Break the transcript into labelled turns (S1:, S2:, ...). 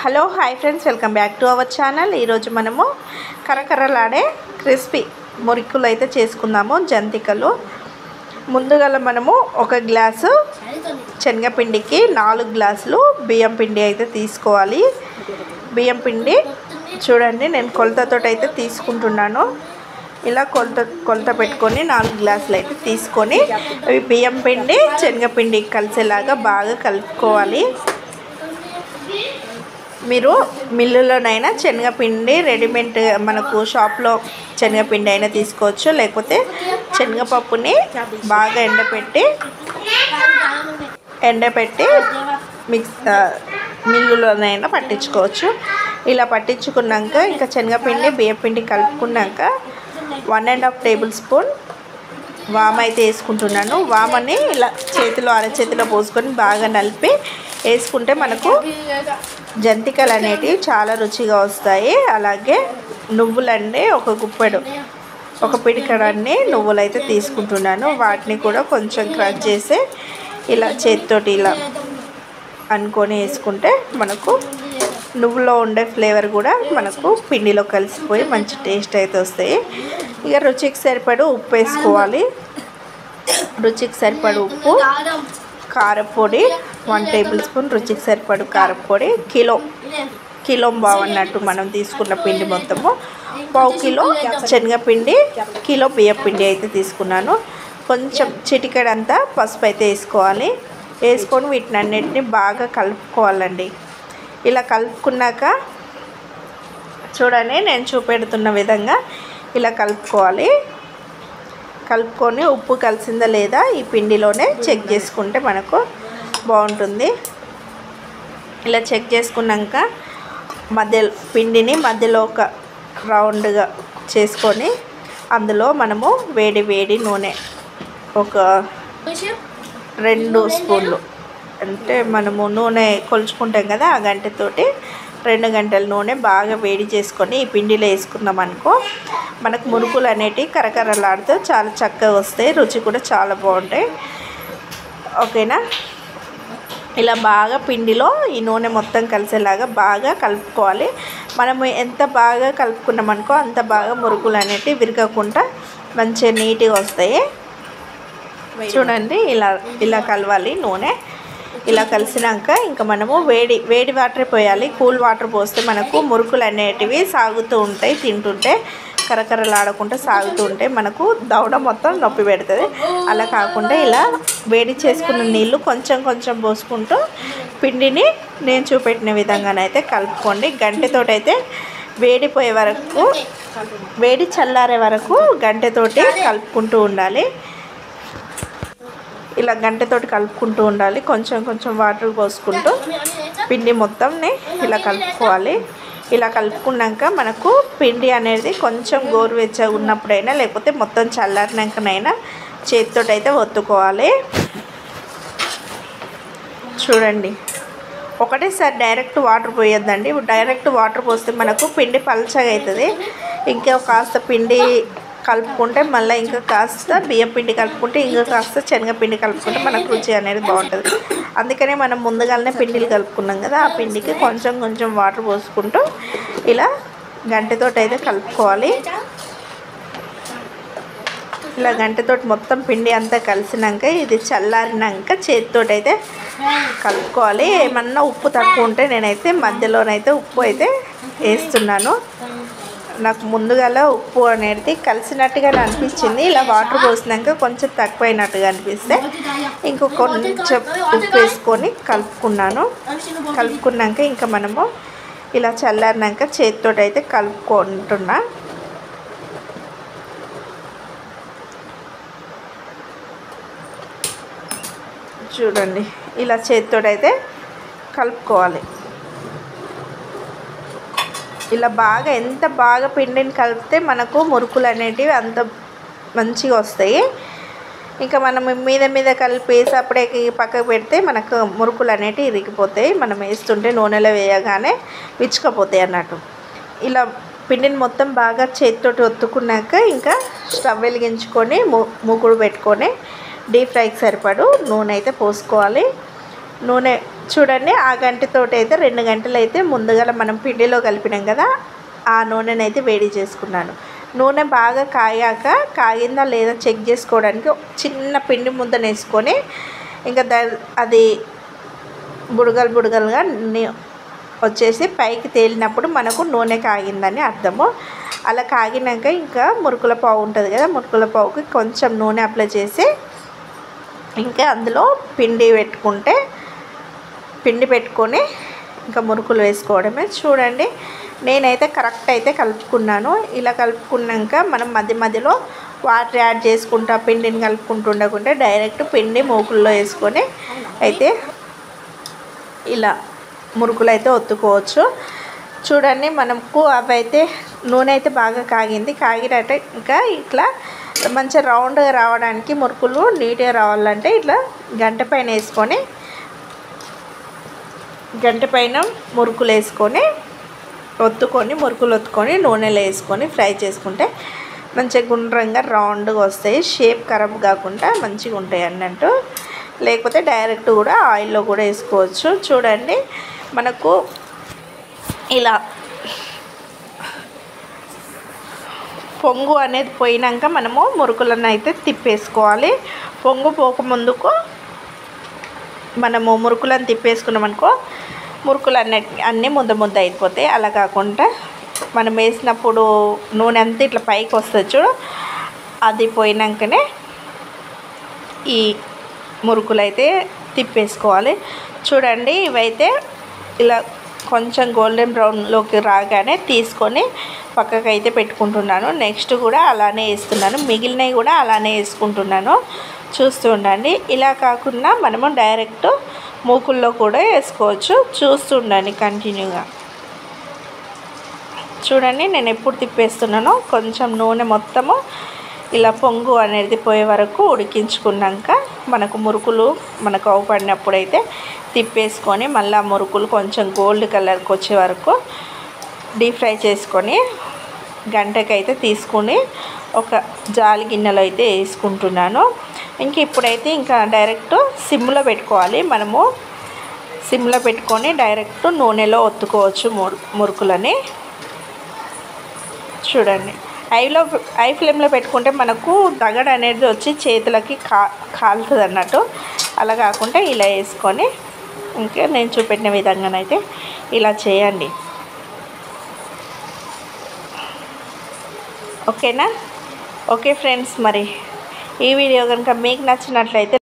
S1: Hello hi friends, welcome back to our channel. ఈరోజు మనము కరకరలాడే క్రిస్పీ మురుకులు అయితే చేసుకుందాము. జంతికలు. ముందుగా మనము ఒక గ్లాసు శనగపిండికి 4 గ్లాసులు బియ్యం పిండి అయితే తీసుకోవాలి. బియ్యం పిండి చూడండి, నేను కొలతతో అయితే తీసుకుంటున్నాను. ఇలా కొలత పెట్టుకొని 4 గ్లాసులు అయితే తీసుకొని బియ్యం పిండి శనగపిండి కలిసేలాగా బాగా కలుపుకోవాలి. మీరు మిల్లులోనైనా శనగపిండి రెడీమేడ్ మనకు షాప్లో శనగపిండి అయినా తీసుకోవచ్చు, లేకపోతే శనగపప్పుని బాగా ఎండపెట్టి మిల్లులోనైనా పట్టించుకోవచ్చు. ఇలా పట్టించుకున్నాక ఇంకా శనగపిండి బియ్యపిండి కలుపుకున్నాక 1.5 టేబుల్ స్పూన్ వామ అయితే వేసుకుంటున్నాను. వామని ఇలా అరచేతిలో పోసుకొని బాగా నలిపి వేసుకుంటే మనకు జంతికలు అనేటివి చాలా రుచిగా వస్తాయి. అలాగే నువ్వులండి ఒక పిడికడన్ని నువ్వులు అయితే తీసుకుంటున్నాను. వాటిని కూడా కొంచెం క్రష్ చేసి ఇలా చేతితోటి ఇలా అనుకొని వేసుకుంటే మనకు నువ్వులో ఉండే ఫ్లేవర్ కూడా మనకు పిండిలో కలిసిపోయి మంచి టేస్ట్ అయితే వస్తాయి. ఇక రుచికి సరిపడు ఉప్పు వేసుకోవాలి. రుచికి సరిపడు ఉప్పు, కారపొడి 1 టేబుల్ స్పూన్ రుచికి సరిపడు కారపొడి, కిలో బావన్నట్టు మనం తీసుకున్న పిండి మొత్తము 1/2 కిలో శనగపిండి, కిలో బియ్యపిండి అయితే తీసుకున్నాను. కొంచెం చిటికెడంతా పసుపు అయితే వేసుకోవాలి. వేసుకొని వీటిని అన్నిటిని బాగా కలుపుకోవాలండి. ఇలా కలుపుకున్నాక చూడండి, నేను చూపెడుతున్న విధంగా ఇలా కలుపుకోవాలి. కలుపుకొని ఉప్పు కలిసిందా లేదా ఈ పిండిలోనే చెక్ చేసుకుంటే మనకు బాగుంటుంది. ఇలా చెక్ చేసుకున్నాక పిండిని మధ్యలో ఒక రౌండ్గా చేసుకొని అందులో మనము వేడి నూనె ఒక 2 స్పూన్లు, అంటే మనము నూనె కొలుచుకుంటాం కదా, ఆ గంటతోటి 2 గంటల నూనె బాగా వేడి చేసుకొని ఈ పిండిలో వేసుకున్నాం అనుకో, మనకు మురుకులు అనేటివి కరకరలాడుతూ చాలా చక్కగా వస్తాయి. రుచి కూడా చాలా బాగుంటాయి. ఓకేనా? ఇలా బాగా పిండిలో ఈ నూనె మొత్తం కలిసేలాగా బాగా కలుపుకోవాలి. మనము ఎంత బాగా కలుపుకున్నామనుకో అంత బాగా మురుకులు అనేటివి విరగకుండా మంచిగా నీట్గా వస్తాయి. చూడండి, ఇలా కలవాలి నూనె. ఇలా కలిసినాక ఇంకా మనము వేడి వాటర్ పోయాలి. కూల్ వాటర్ పోస్తే మనకు మురుకులు అనేటివి సాగుతూ ఉంటాయి, తింటుంటే కరకరలాడకుండా సాగుతూ ఉంటాయి, మనకు దవడ మొత్తం నొప్పి పెడుతుంది. అలా కాకుండా ఇలా వేడి చేసుకున్న నీళ్ళు కొంచెం పోసుకుంటూ పిండిని నేను చూపెట్టిన విధంగానైతే కలుపుకోండి. గంటెతోటైతే వేడి చల్లారే వరకు గంటెతోటి కలుపుకుంటూ ఉండాలి. ఇలా గంటెతోటి కలుపుకుంటూ ఉండాలి. కొంచెం వాటర్ పోసుకుంటూ పిండి మొత్తంని ఇలా కలుపుకోవాలి. ఇలా కలుపుకున్నాక మనకు పిండి అనేది కొంచెం గోరువెచ్చగా ఉన్నప్పుడైనా లేకపోతే మొత్తం చల్లారినాకనైనా చేతితోటి అయితే ఒత్తుకోవాలి. చూడండి, ఒకటేసారి డైరెక్ట్ వాటర్ పోయొద్దండి. డైరెక్ట్ వాటర్ పోస్తే మనకు పిండి పల్చగా అవుతుంది. ఇంకా కాస్త పిండి కలుపుకుంటే మళ్ళీ ఇంకా కాస్త బియ్యం పిండి కలుపుకుంటే ఇంకా కాస్త శనగపిండి కలుపుకుంటే మనకు రుచి అనేది బాగుంటుంది. అందుకనే మనం ముందుగానే పిండిలు కలుపుకున్నాం కదా, ఆ పిండికి కొంచెం వాటర్ పోసుకుంటూ ఇలా గంటెతోటి అయితే కలుపుకోవాలి. ఇలా గంటెతోటి మొత్తం పిండి అంతా కలిసినాక ఇది చల్లారినాక చేతితోటి అయితే కలుపుకోవాలి. ఏమన్నా ఉప్పు తక్కువ ఉంటే నేనైతే మధ్యలోనైతే ఉప్పు అయితే వేస్తున్నాను. నాకు ముందుగా ఉప్పు అనేది కలిసినట్టుగా అనిపించింది. ఇలా వాటర్ పోసినాక కొంచెం తక్కువైనట్టుగా అనిపిస్తే కొంచెం ఉప్పు వేసుకొని కలుపుకున్నాక ఇంకా మనము ఇలా చల్లారినాక చేతితో అయితే కలుపుకుంటున్నా. చూడండి, ఇలా చేతితో అయితే కలుపుకోవాలి. ఇలా ఎంత బాగా పిండిని కలిపితే మనకు మురుకులు అనేటివి అంత మంచిగా వస్తాయి. ఇంకా మనం మీద కలిపేసి అప్పుడే పక్కకు పెడితే మనకు మురుకులు అనేటివి ఇరిగిపోతాయి. మనం వేస్తుంటే నూనెలో వేయగానే విచ్చుకపోతాయి అన్నట్టు. ఇలా పిండిని మొత్తం బాగా చేతితోటి ఒత్తుకున్నాక ఇంకా స్టవ్ వెలిగించుకొని మూకుడు పెట్టుకొని డీప్ ఫ్రైకి సరిపడు నూనె అయితే పోసుకోవాలి. నూనె చూడండి, ఆ గంటతోటి అయితే 2 గంటలు అయితే ముందుగా మనం పిండిలో కలిపినాం కదా, ఆ నూనెని అయితే వేడి చేసుకున్నాను. నూనె బాగా కాగిందా లేదా చెక్ చేసుకోవడానికి చిన్న పిండి ముద్దను వేసుకొని ఇంకా అది బుడగలుగా వచ్చేసి పైకి తేలినప్పుడు మనకు నూనె కాగిందని అర్థము. అలా కాగినాక ఇంకా మురుకుల పావు ఉంటుంది కదా, మురుకుల పావుకి కొంచెం నూనె అప్లై చేసి ఇంకా అందులో పిండి పెట్టుకొని ఇంకా మురుకులు వేసుకోవడమే. చూడండి, నేనైతే కరెక్ట్ అయితే కలుపుకున్నాను. ఇలా కలుపుకున్నాక మనం మధ్య మధ్యలో వాటర్ యాడ్ చేసుకుంటా పిండిని కలుపుకుంటూ ఉండకుండా డైరెక్ట్ పిండి మూకుల్లో వేసుకొని అయితే ఇలా మురుకులు అయితే ఒత్తుకోవచ్చు. చూడండి, మనకు అవి అయితే నూనె అయితే బాగా కాగినట్ట ఇంకా ఇట్లా మంచిగా రౌండ్గా రావడానికి మురుకులు నీట్గా రావాలంటే ఇట్లా గంట పైన మురుకులు వేసుకొని మురుకులు ఒత్తుకొని నూనెలో వేసుకొని ఫ్రై చేసుకుంటే మంచిగా గుండ్రంగా రౌండ్గా వస్తాయి. షేప్ ఖరాబ్ కాకుండా మంచిగా ఉంటాయి అన్నట్టు. లేకపోతే డైరెక్ట్ కూడా ఆయిల్లో కూడా వేసుకోవచ్చు. చూడండి, మనకు ఇలా పొంగు అనేది పోయినాక మనము మురుకులను అయితే తిప్పేసుకోవాలి. పొంగు పోకముందుకు మనము మురుకులను తిప్పేసుకున్నామనుకో మురుకులు అన్నీ ముద్ద అయిపోతాయి. అలా కాకుండా మనం వేసినప్పుడు నూనె అంతా ఇట్లా పైకి వస్తుంది చూడు, అది పోయినాకనే ఈ మురుకులు అయితే తిప్పేసుకోవాలి. చూడండి, ఇవైతే ఇలా కొంచెం గోల్డెన్ బ్రౌన్లోకి రాగానే తీసుకొని పక్కకు అయితే పెట్టుకుంటున్నాను. నెక్స్ట్ కూడా అలానే వేస్తున్నాను, మిగిలినవి కూడా అలానే వేసుకుంటున్నాను. చూస్తూ ఉండండి. ఇలా కాకుండా మనము డైరెక్ట్ మూకుల్లో కూడా వేసుకోవచ్చు. చూస్తూ ఉండండి కంటిన్యూగా. చూడండి, నేను ఎప్పుడు తిప్పేస్తున్నానో కొంచెం నూనె మొత్తము ఇలా పొంగు అనేది పోయే వరకు ఉడికించుకున్నాక మనకు మురుకులు మనకు అవపడినప్పుడైతే తిప్పేసుకొని మళ్ళీ మురుకులు కొంచెం గోల్డ్ కలర్కి వచ్చే వరకు డీప్ ఫ్రై చేసుకొని గంటకైతే తీసుకుని ఒక జాలి గిన్నెలో అయితే వేసుకుంటున్నాను. ఇప్పుడైతే ఇంకా డైరెక్ట్ సిమ్లో పెట్టుకోవాలి. మనము సిమ్లో పెట్టుకొని డైరెక్ట్ నూనెలో ఒత్తుకోవచ్చు మురుకులని. చూడండి, హై ఫ్లేమ్లో పెట్టుకుంటే మనకు దగడ అనేది వచ్చి చేతులకి కాలుతుంది అన్నట్టు. అలా కాకుండా ఇలా వేసుకొని ఇంకా నేను చూపెట్టిన విధంగానైతే ఇలా చేయండి. ఓకేనా? ఓకే ఫ్రెండ్స్, మరి ఈ వీడియో కనుక మీకు నచ్చినట్లయితే